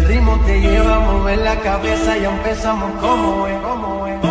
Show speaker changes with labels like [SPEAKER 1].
[SPEAKER 1] ritmo te lleva a mover la cabeza, ya empezamos como es.